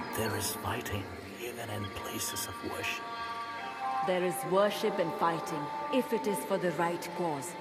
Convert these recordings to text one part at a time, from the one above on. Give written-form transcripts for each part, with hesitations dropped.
There is fighting even in places of worship. There is worship and fighting, if it is for the right cause.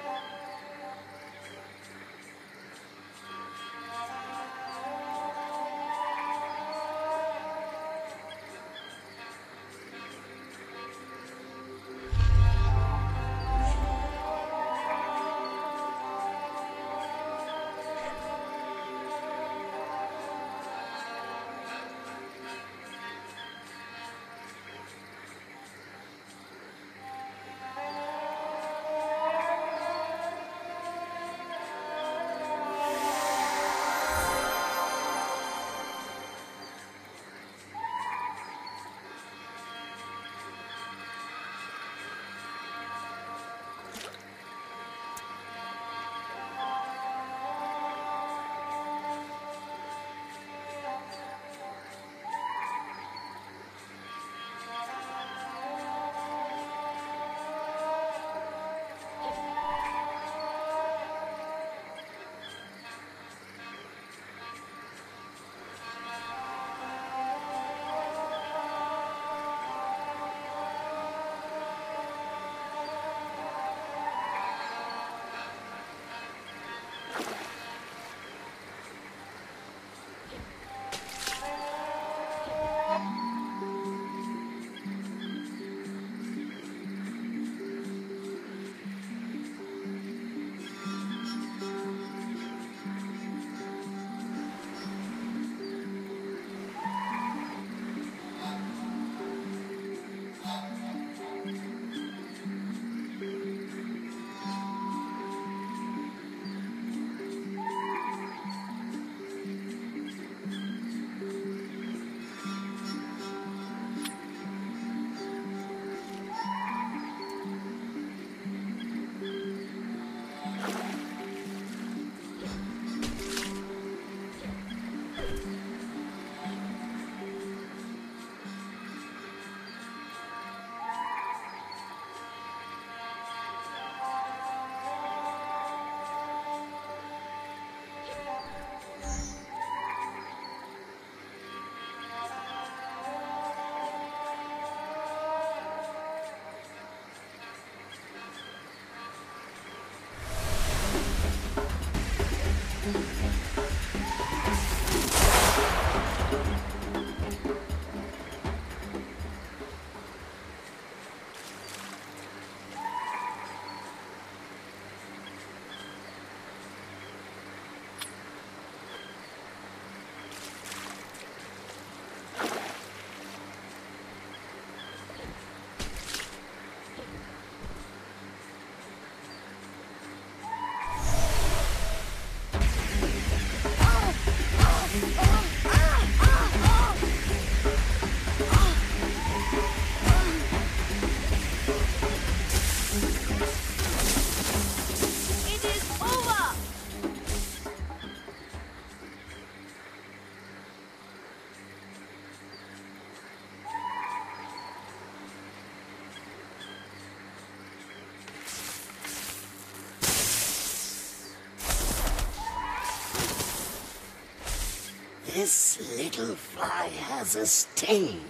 This little fly has a sting.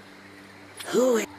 Who is...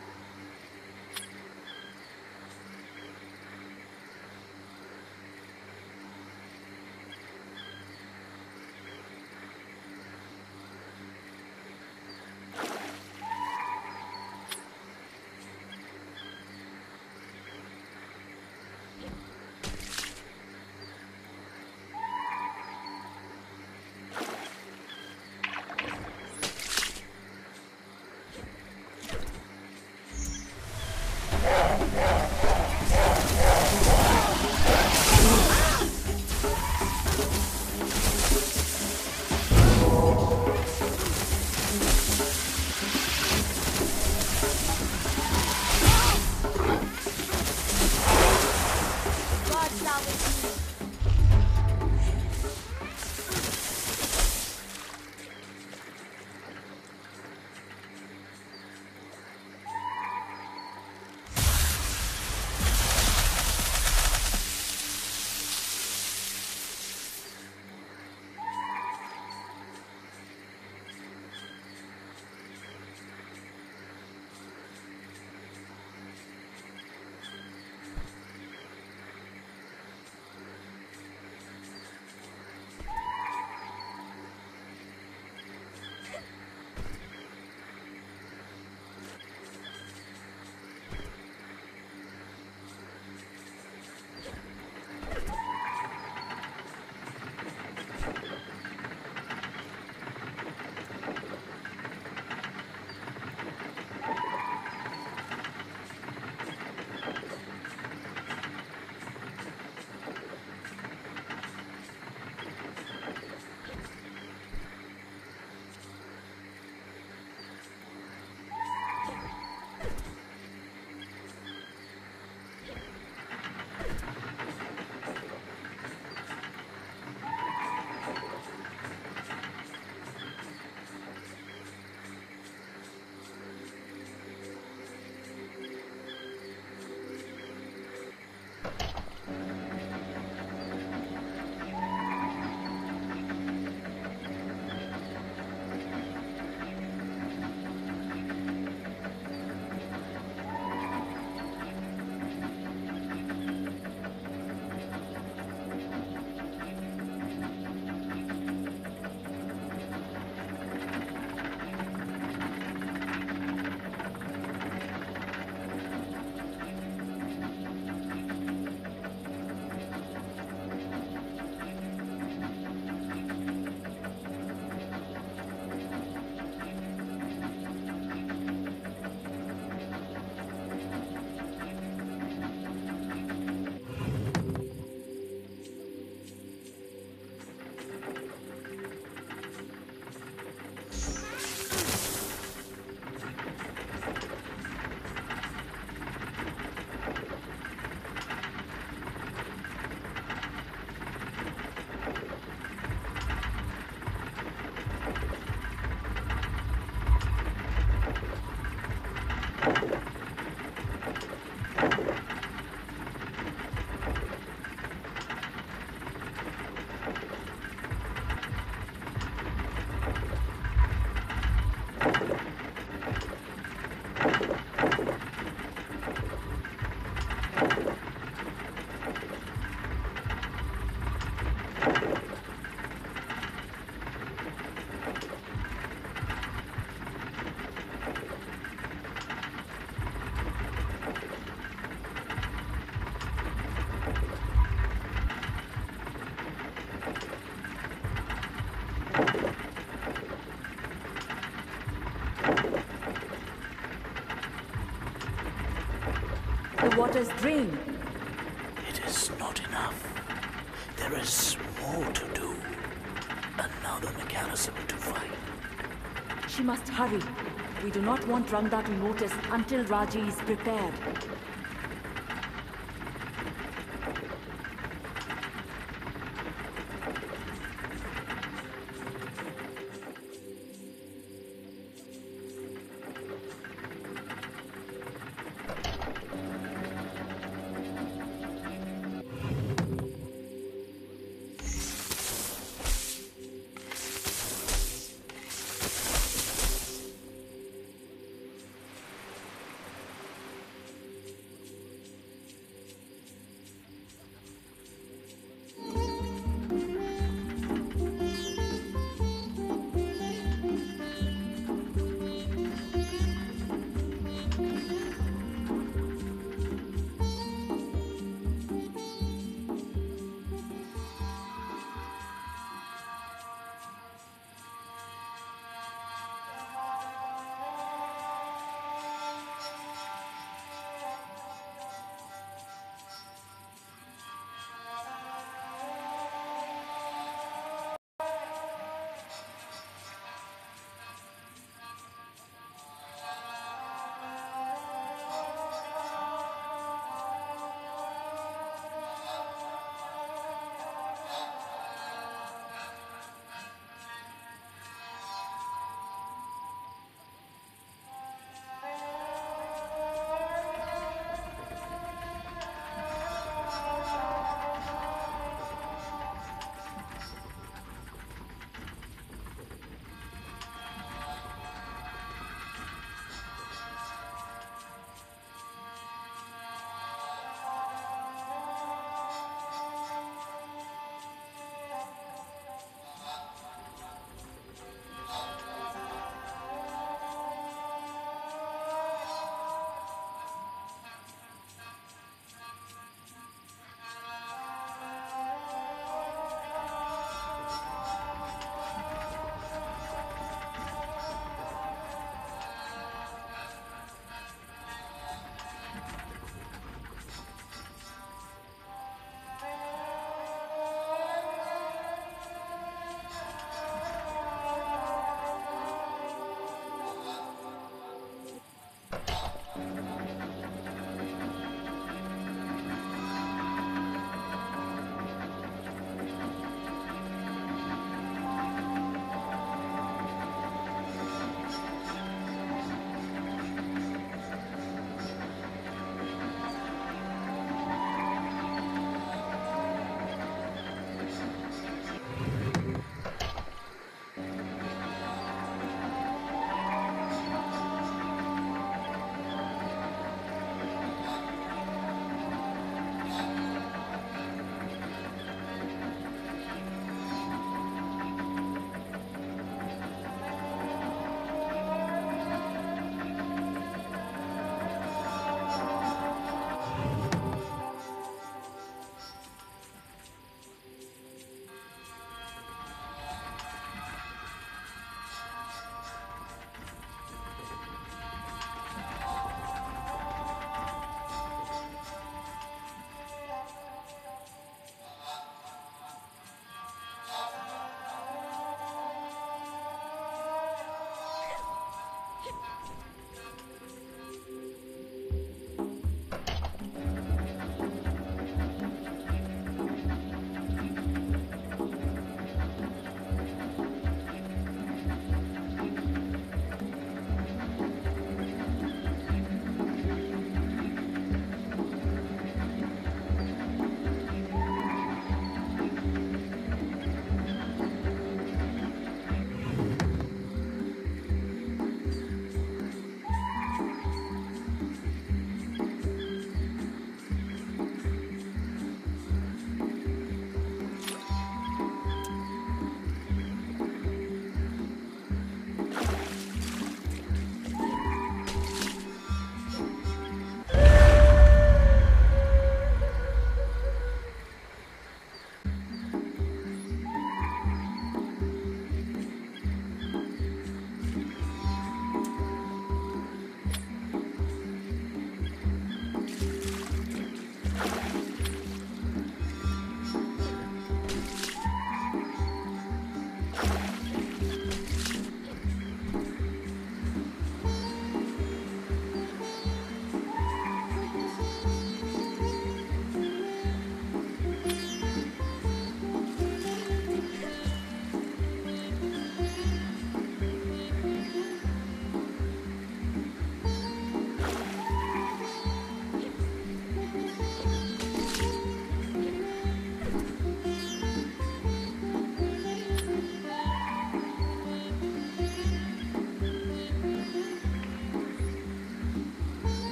waters drain. It is not enough. There is more to do. Another mechanism to fight. She must hurry. We do not want Rangda to notice until Raji is prepared.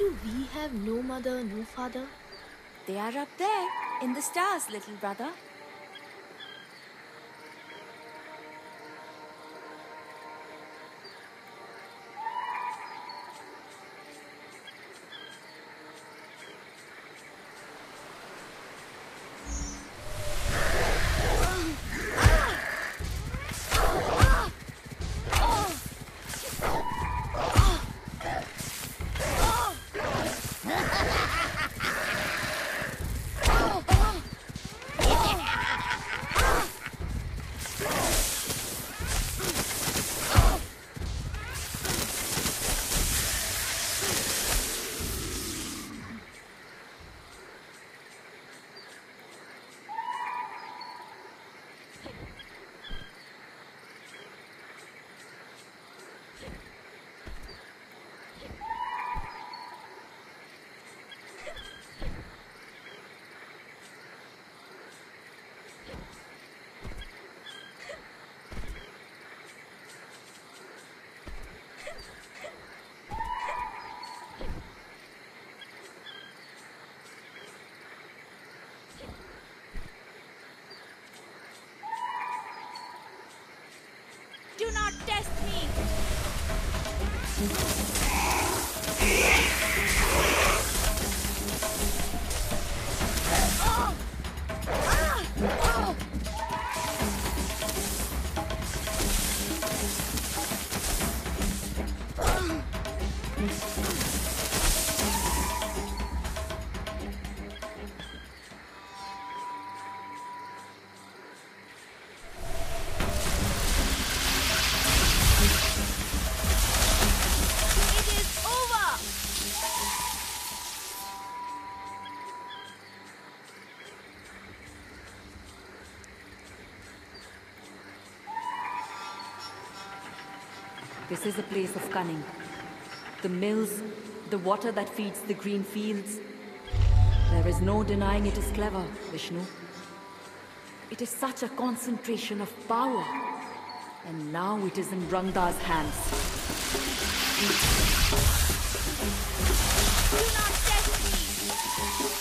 do we have no mother, no father? They are up there, in the stars, little brother. Do not test me! This is a place of cunning. The mills, the water that feeds the green fields. There is no denying it is clever, Vishnu. It is such a concentration of power. And now it is in Rangda's hands. Do not test me!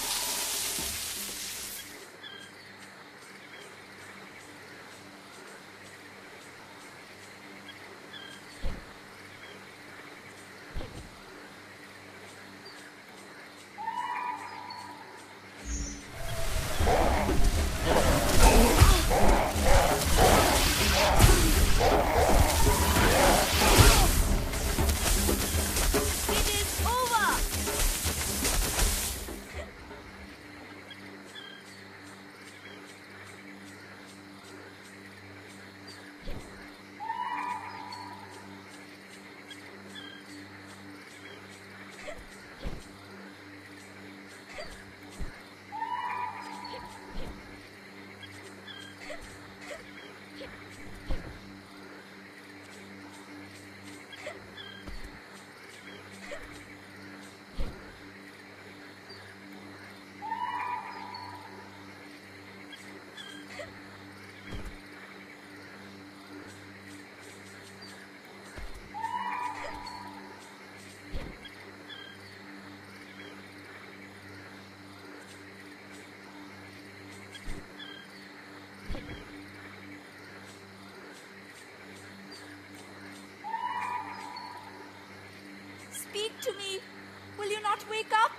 Speak to me! Will you not wake up?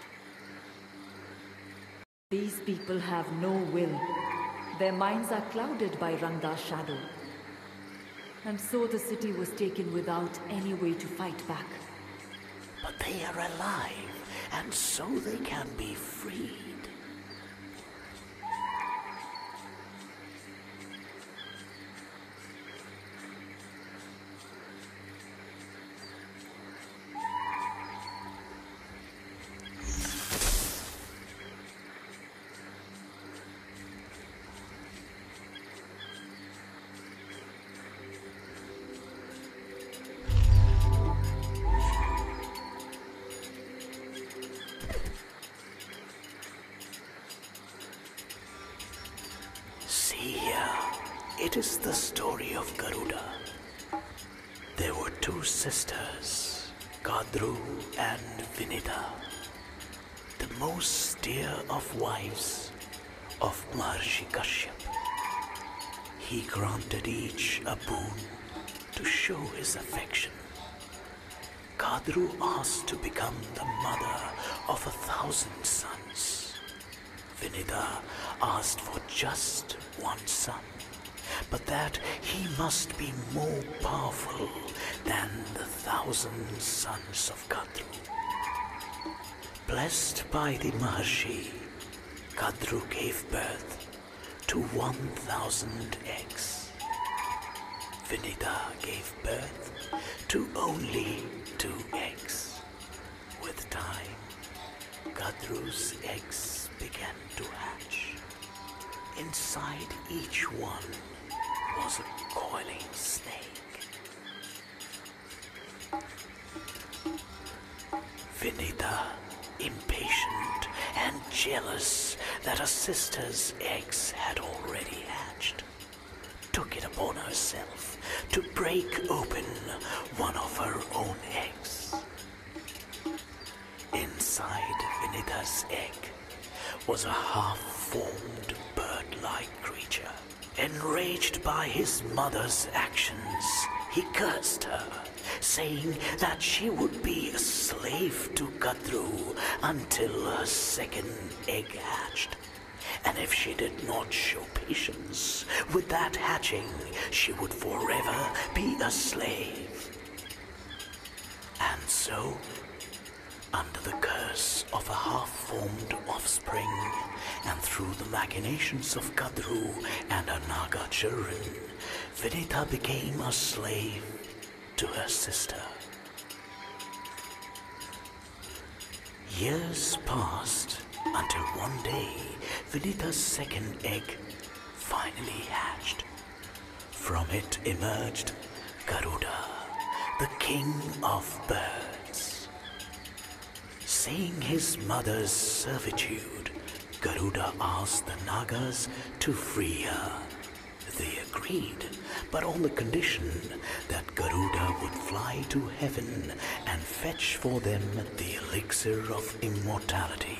These people have no will. Their minds are clouded by Rangda's shadow. And so the city was taken without any way to fight back. But they are alive, and so they can be freed. It is the story of Garuda. There were two sisters, Kadru and Vinita. most dear of wives of Maharshi Kashyap. He granted each a boon to show his affection. Kadru asked to become the mother of 1,000 sons. Vinita asked for just one son, but that he must be more powerful than the 1,000 sons of Kadru. Blessed by the Maharshi, Kadru gave birth to 1,000 eggs. Vinita gave birth to only 2 eggs. With time, Kadru's eggs began to hatch. Inside each one was a coiling snake. Vinita, impatient and jealous that her sister's eggs had already hatched, took it upon herself to break open one of her own eggs. Inside Vinita's egg was a half-formed bird-like creature. Enraged by his mother's actions, he cursed her, saying that she would be a slave to Kadru until her second egg hatched. And if she did not show patience with that hatching, she would forever be a slave. And so, under the curse of a half-formed offspring, and through the machinations of Kadru and her Naga children, Vinita became a slave to her sister. Years passed until one day Vinita's second egg finally hatched. From it emerged Garuda, the king of birds. Seeing his mother's servitude, Garuda asked the Nagas to free her. They agreed, but on the condition that Garuda would fly to heaven and fetch for them the elixir of immortality.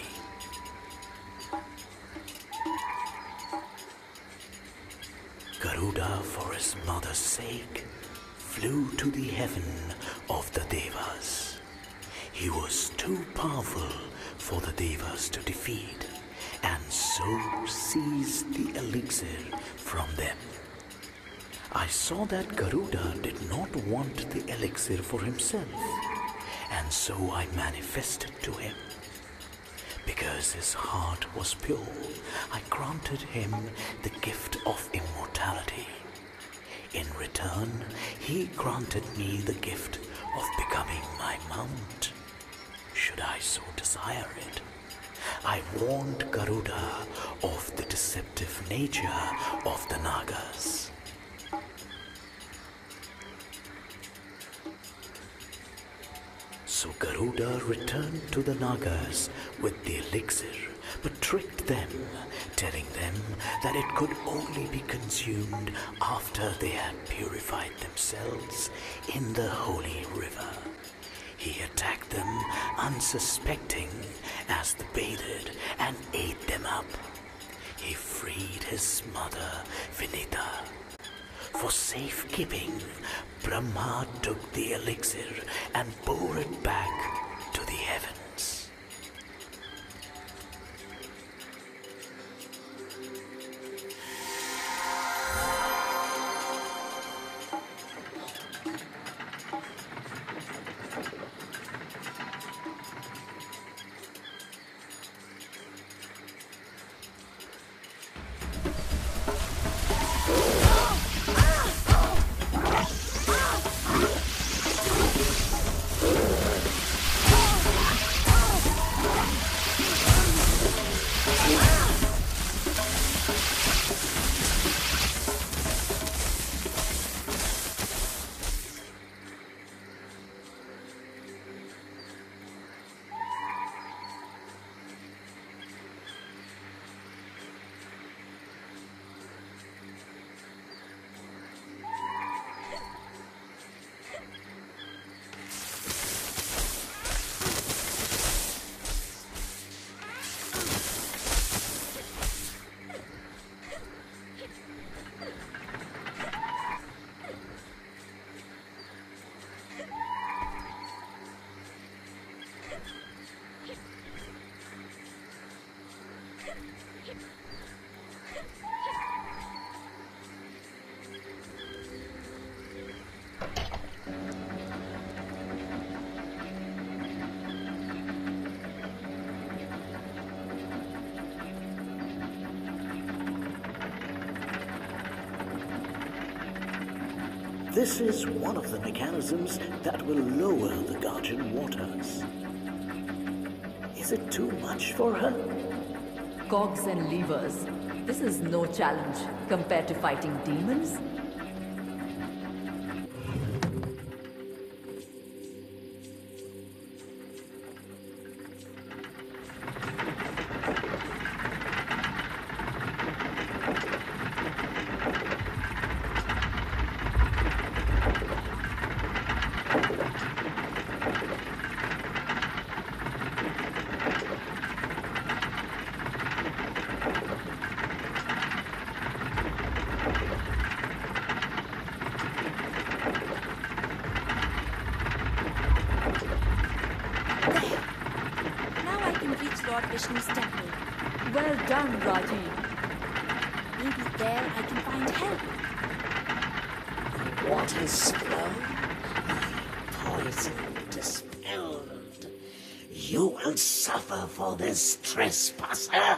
Garuda, for his mother's sake, flew to the heaven of the Devas. He was too powerful for the Devas to defeat, and so seized the elixir from them. I saw that Garuda did not want the elixir for himself, and so I manifested to him. Because his heart was pure, I granted him the gift of immortality. In return, he granted me the gift of becoming my mount, should I so desire it. I warned Garuda of the deceptive nature of the Nagas. So Garuda returned to the Nagas with the elixir, but tricked them, telling them that it could only be consumed after they had purified themselves in the holy river. He attacked them unsuspecting as they bathed and ate them up. He freed his mother, Vinita. For safekeeping, Brahma took the elixir and bore it back to the heavens. This is one of the mechanisms that will lower the Guardian waters. Is it too much for her? Cogs and levers. This is no challenge compared to fighting demons. Now I can reach Lord Vishnu's temple. Well done, Raji. Maybe there I can find help. Waters flow, poison dispelled. You will suffer for this trespasser.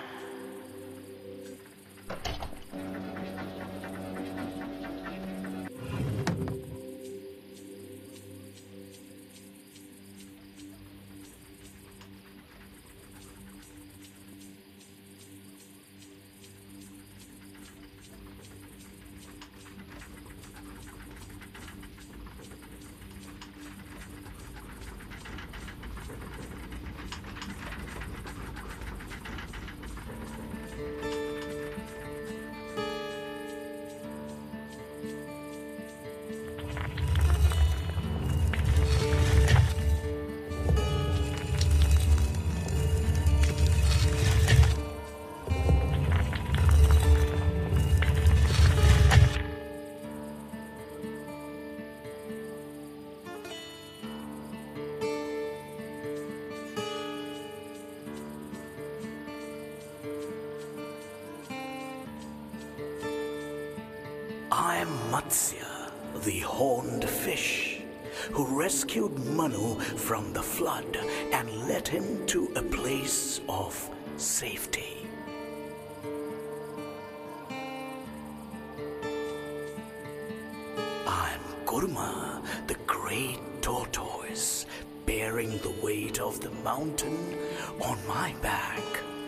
I'm Matsya, the horned fish, who rescued Manu from the flood and led him to a place of safety. I'm Kurma, the great tortoise, bearing the weight of the mountain on my back.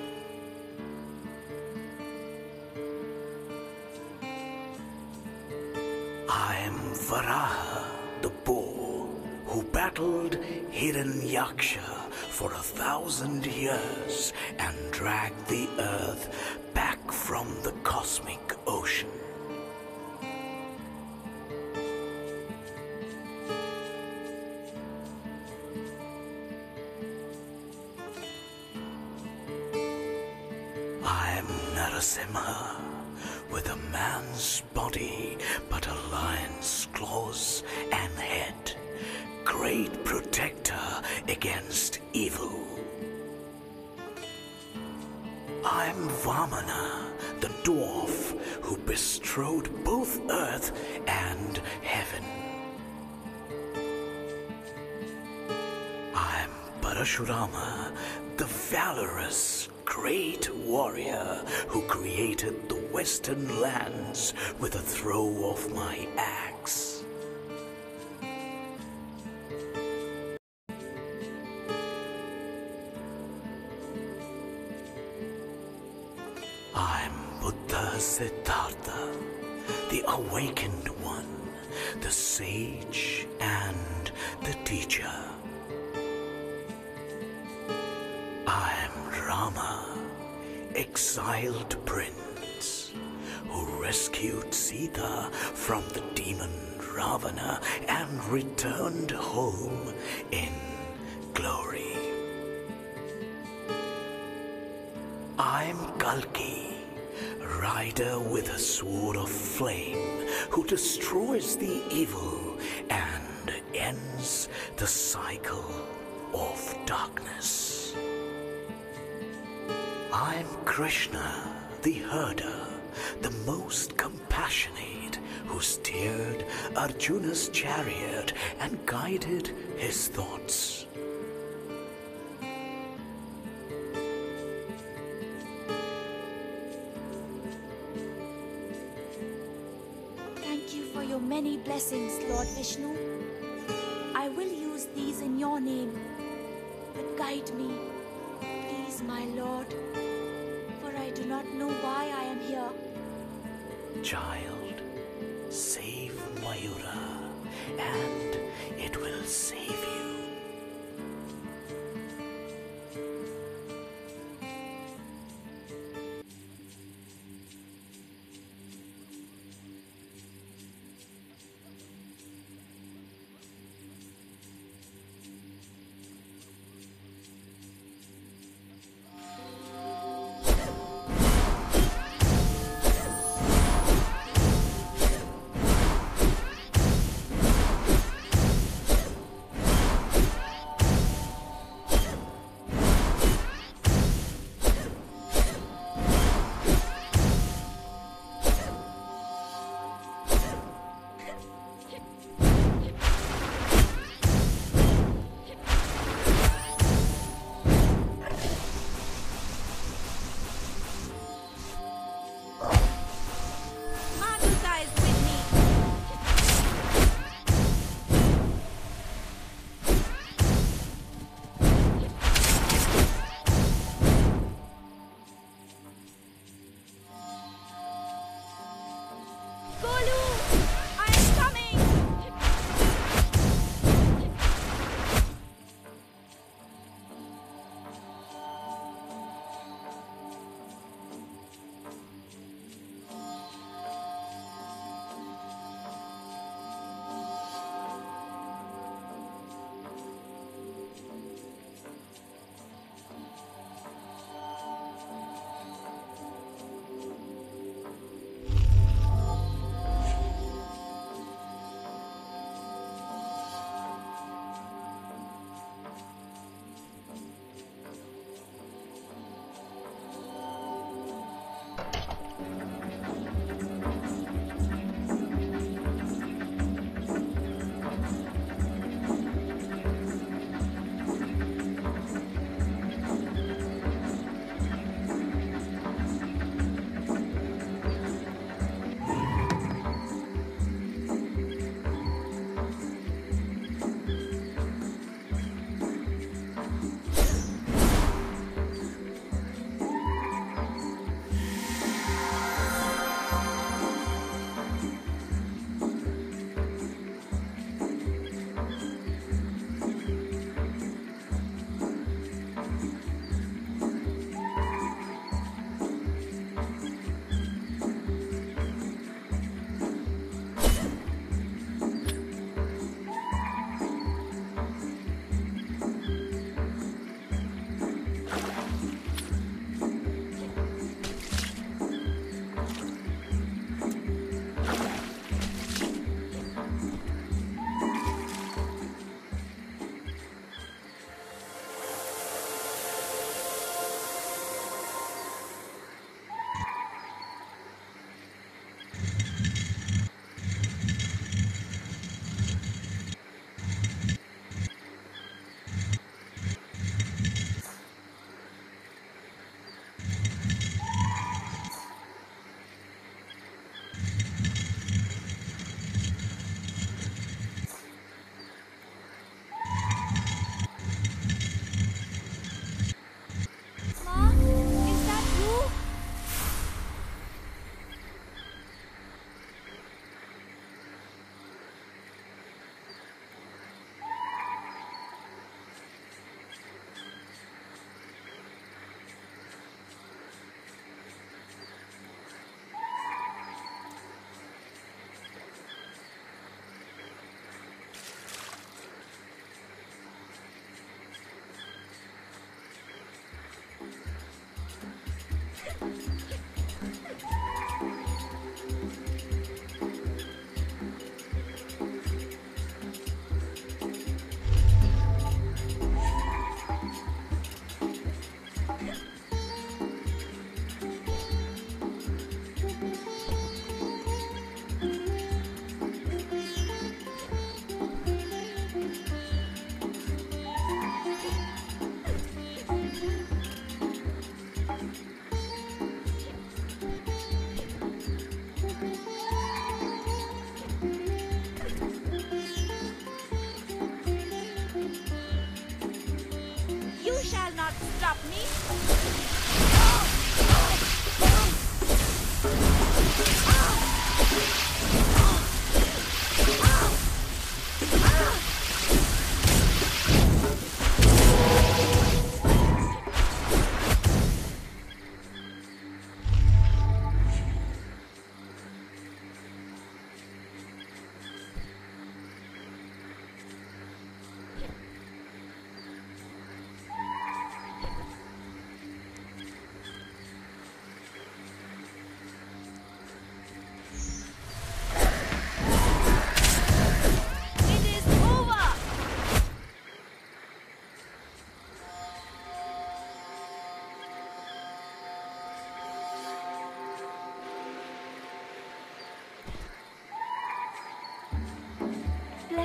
I'm Varaha, the bull, who battled Hiranyaksha for 1,000 years and dragged the earth back from the cosmic ocean. I'm Narasimha, with a man's body but a lion's claws and head, great protector against evil. I'm Vamana, the dwarf who bestrode both earth and heaven. I'm Parashurama, the valorous great warrior who created the western lands with a throw of my axe. I'm Buddha Siddhartha, the awakened one, the sage and the teacher. I'm Rama, exiled prince, who rescued Sita from the demon Ravana and returned home in glory. I'm Kalki, rider with a sword of flame, who destroys the evil and ends the cycle of darkness. I'm Krishna, the herder, the most compassionate, who steered Arjuna's chariot and guided his thoughts. Thank you for your many blessings, Lord Vishnu. I will use these in your name. But guide me, please, my Lord, for I do not know why I am here. Child, save Mayura, and it will save you.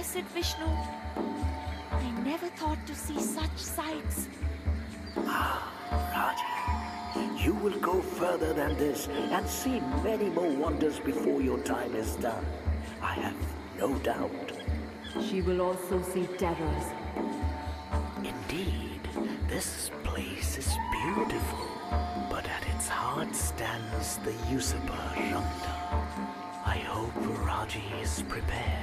blessed Vishnu. I never thought to see such sights. Raji, you will go further than this and see many more wonders before your time is done. I have no doubt. She will also see terrors. Indeed, this place is beautiful, but at its heart stands the usurper Rangda. I hope Raji is prepared.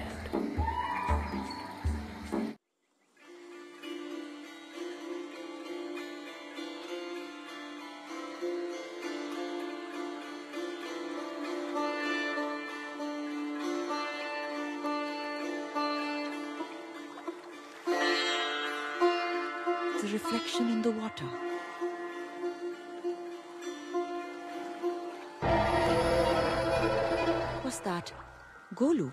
The reflection in the water. What's that? Golu?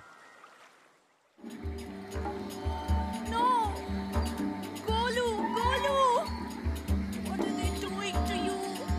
No! Golu! Golu! What are they doing to you?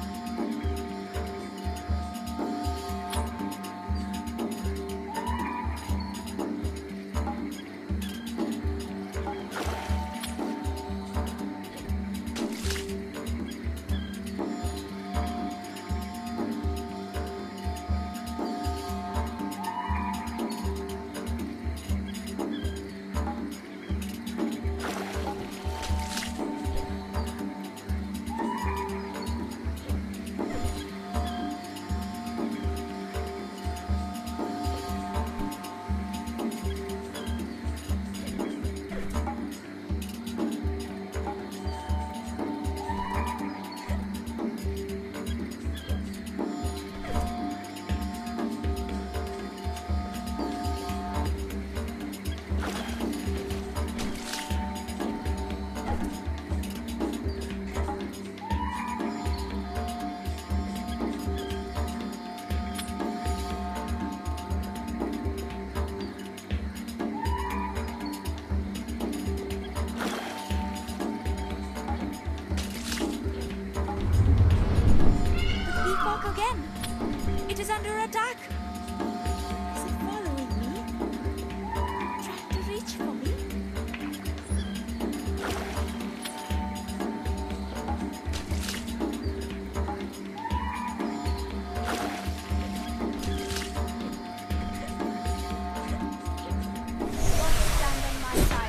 Again! It is under attack! Is it following me? Trying to reach for me? God stand on my side.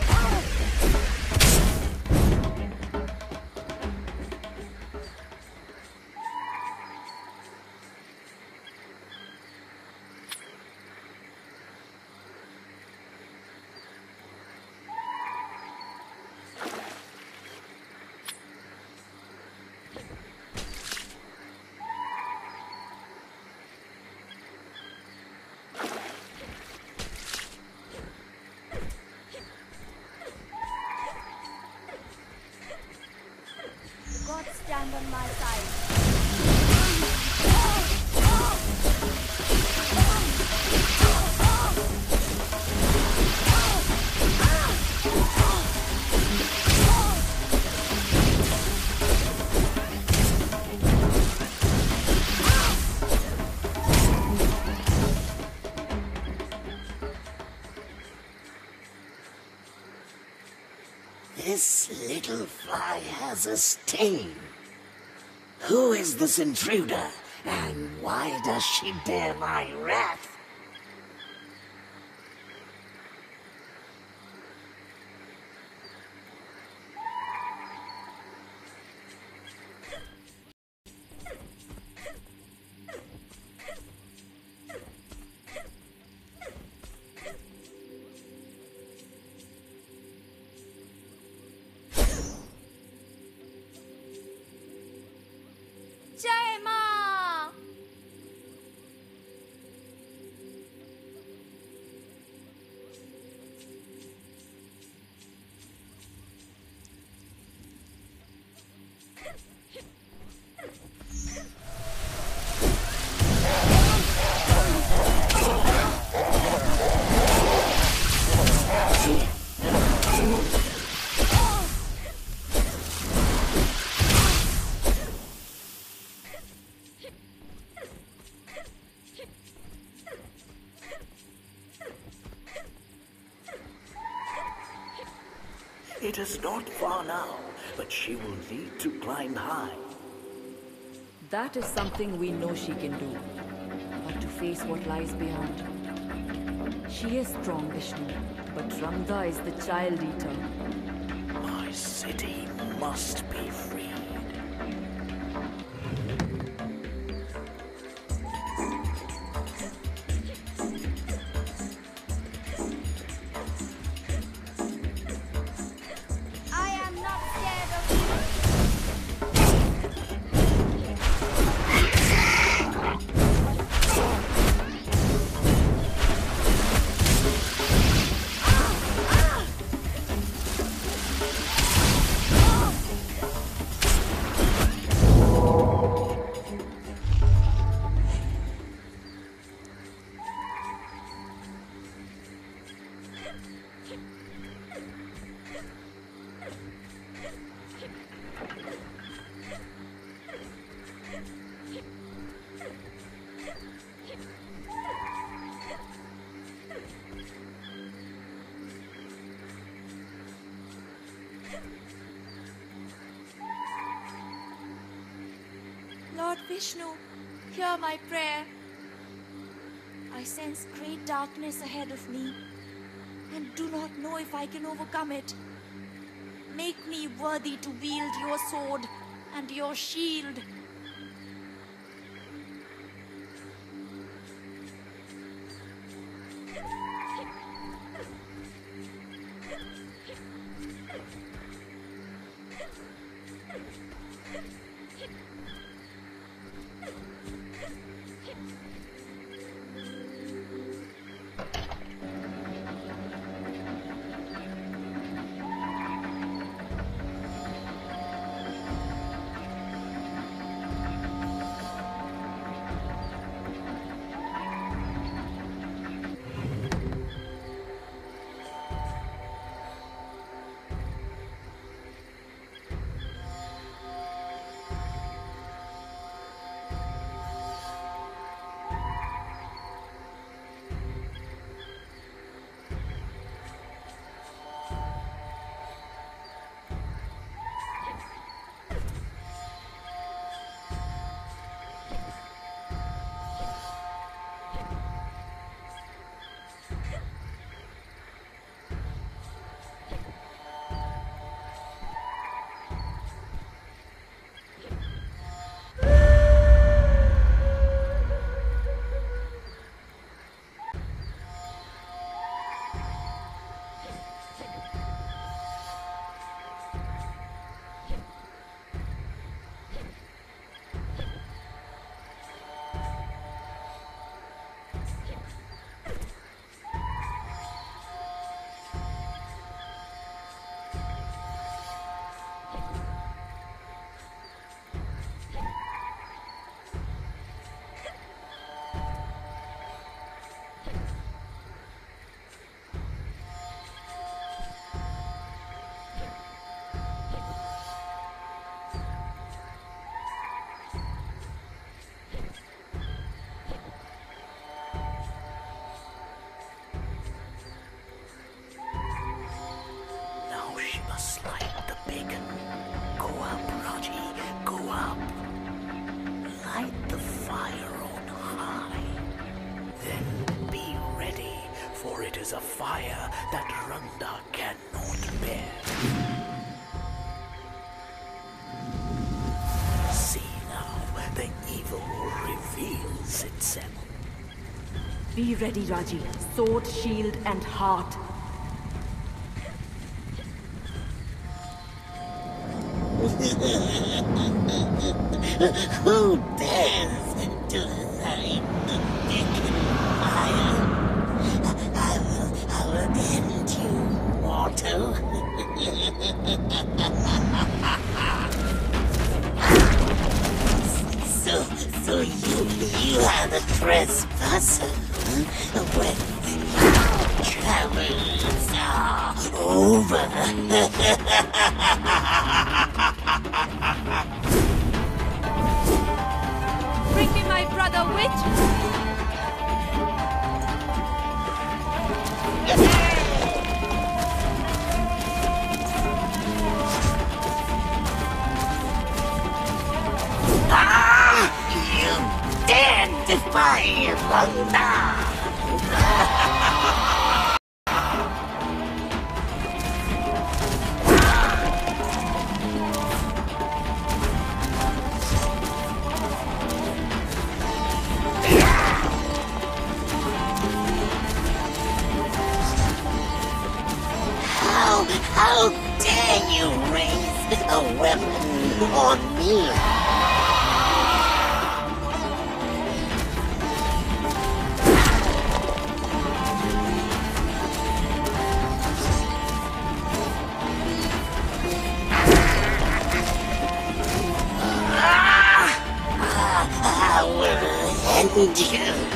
God stand on my side. This little fly has a sting. Who is this intruder, and why does she dare my wrath? Jai Ma! It is not far now, but she will need to climb high. That is something we know she can do. But to face what lies beyond. She is strong, Vishnu, but Ramda is the child eater. My city must be freed. I am not scared of you. Lord Vishnu, hear my prayer. I sense great darkness ahead of me and do not know if I can overcome it. Make me worthy to wield your sword and your shield. is a fire that Randa cannot bear. See now, the evil reveals itself. Be ready, Raji. Sword, shield, and heart. Who dares deny the beacon fire? I will end you, mortal. So you are the trespasser, when travels are over. Bring me my brother, witch! defy thunder! How dare you raise a weapon on me? I will end you.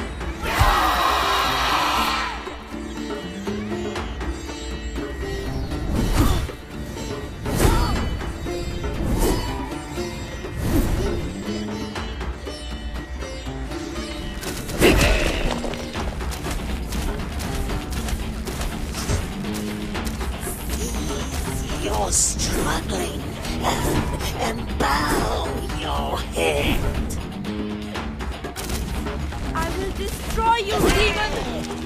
You're struggling and bow your head. I will destroy you, demon!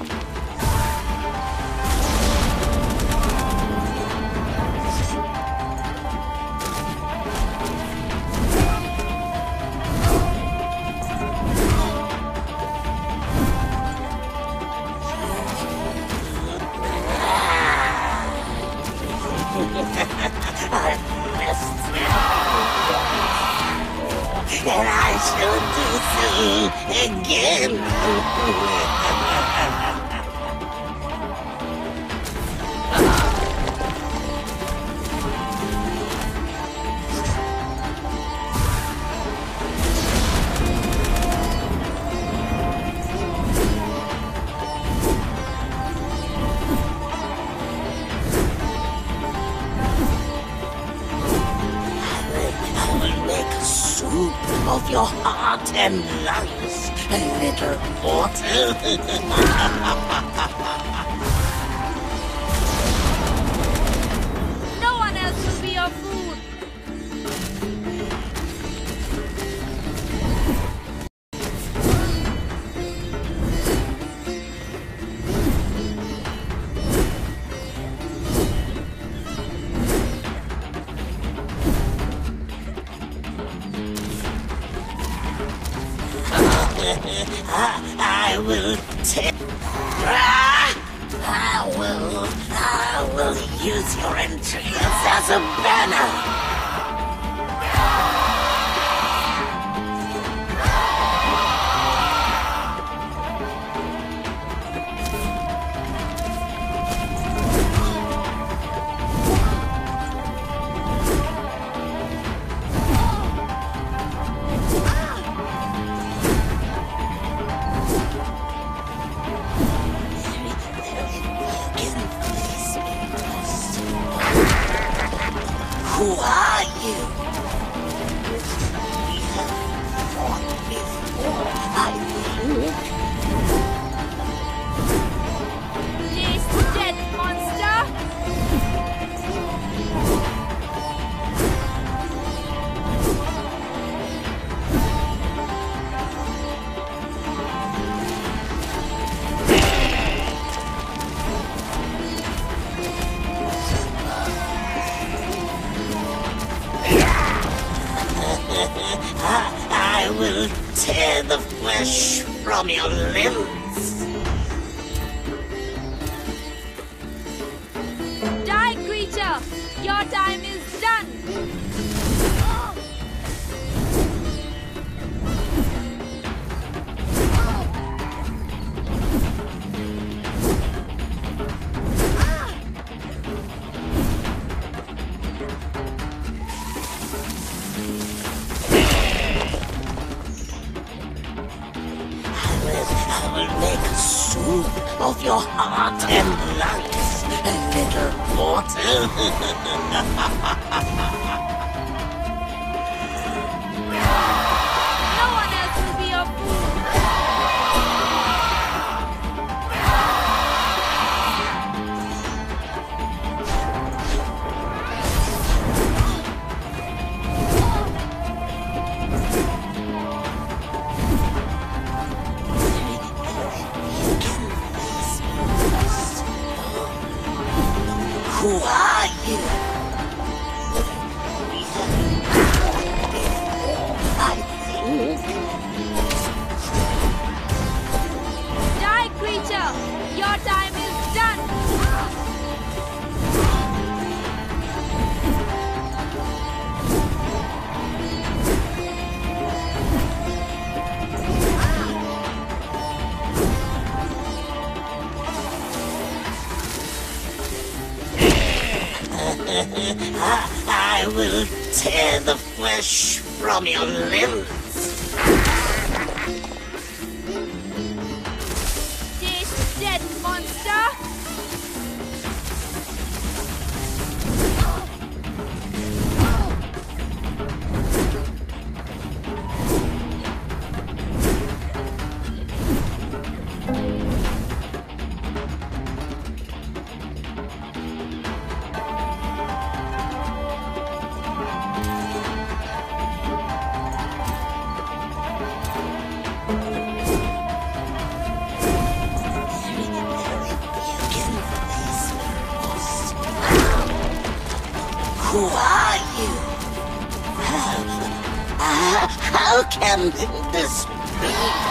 I missed and I shall do so again. Of your heart and lungs, little mortal. No one else will be your food. I will take. I will use your entrails as a banner. Who are you? We have fought before, I think. Taste death, monster! I will tear the flesh from your limbs. Die, creature! Your time is done! I will make soup of your heart and lungs, little mortal. No one else will be your food! I will tear the flesh from your limbs. Taste dead, monster! Who are you? How can this be?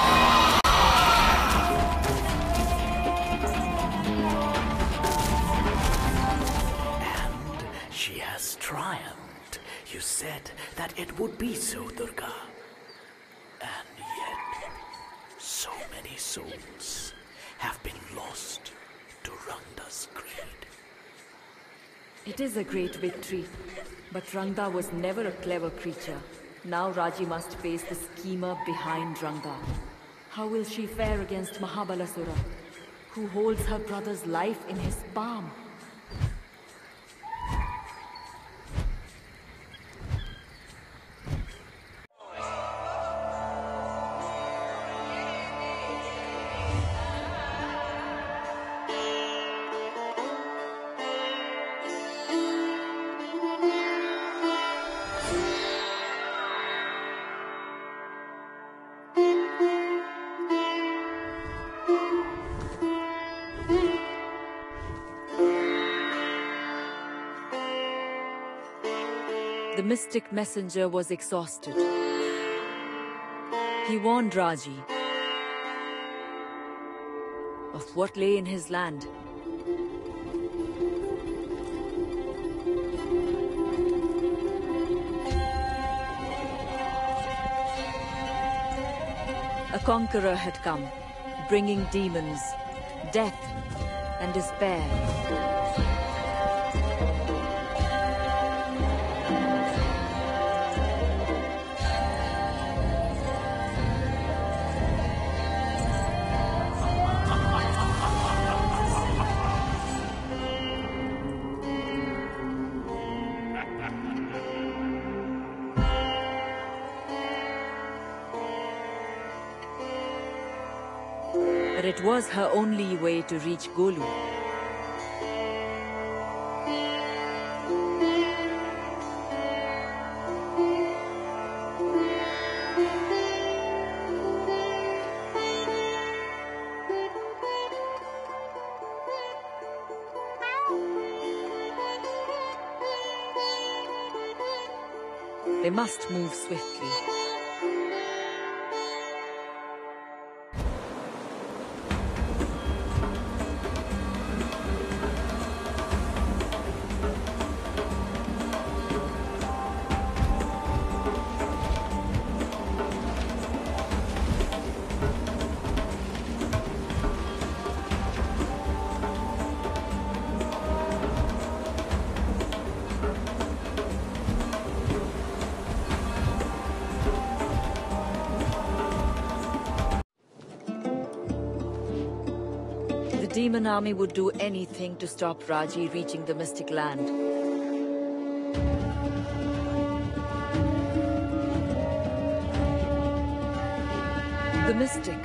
And she has triumphed. You said that it would be so, Durga. And yet, so many souls have been lost to Rangda's greed. It is a great victory, but Rangda was never a clever creature. Now Raji must face the schemer behind Rangda. How will she fare against Mahabalasura, who holds her brother's life in his palm? The mystic messenger was exhausted. He warned Raji of what lay in his land. A conqueror had come, bringing demons, death, and despair. But it was her only way to reach Golu. They must move swiftly. The demon army would do anything to stop Raji reaching the mystic land. The mystic.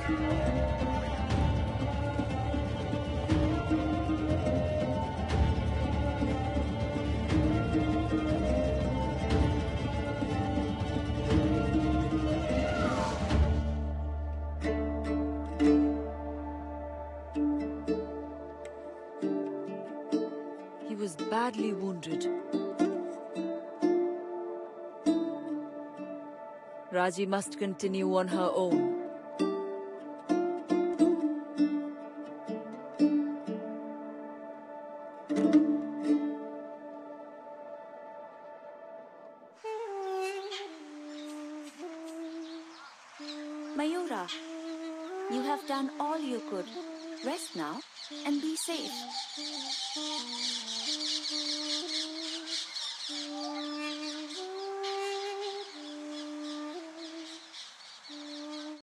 He was badly wounded. Raji must continue on her own. Mayura, you have done all you could. Rest now and be safe.